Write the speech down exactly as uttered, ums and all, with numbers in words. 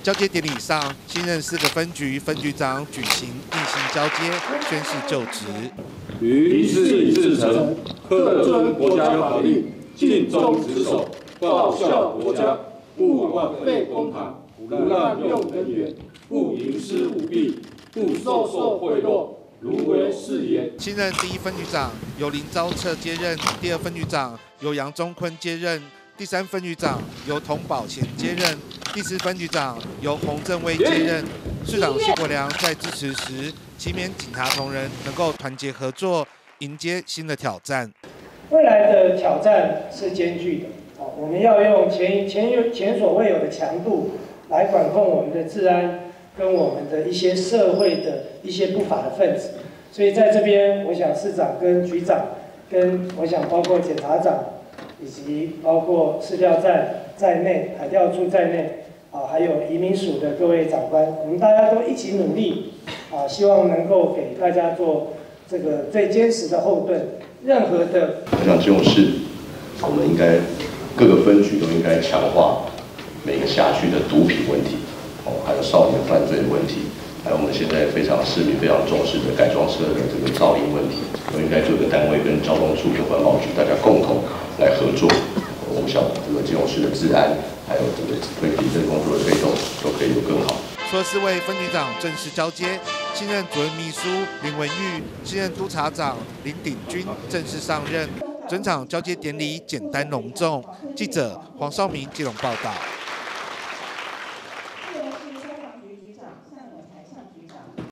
交接典礼上，新任四个分局分局长举行例行交接，宣誓就职。 于一事至诚，恪遵国家法令，尽忠职守，报效国家，不枉费公帑，不滥用人员，不营私舞弊，不收受贿赂。 如为誓言。 新任第一分局长由林昭彻接任，第二分局长由杨忠坤接任，第三分局长由童宝贤接任，第四分局长由洪正威接任。市长谢国良在致辞时，期勉警察同仁能够团结合作，迎接新的挑战。 未来的挑战是艰巨的，哦，我们要用前前有前所未有的强度来管控我们的治安。 跟我们的一些社会的一些不法的分子，所以在这边，我想市长跟局长，跟我想包括检察长，以及包括市调站在内、海调处在内，啊，还有移民署的各位长官，我们大家都一起努力，啊，希望能够给大家做这个最坚实的后盾。任何的， 我想这种事，我们应该各个分局都应该强化每个辖区的毒品问题。 哦，还有少年犯罪的问题，还有我们现在非常市民非常重视的改装车的这个噪音问题，都应该做一个单位跟交通处跟环保局大家共同来合作。我们想这个基隆市的治安，还有这个推行政工作的推动，都可以有更好。 除了四位分局长正式交接，新任主任秘书林文玉、新任督察长林鼎钧正式上任。整场交接典礼简单隆重。记者黄少明基隆报道。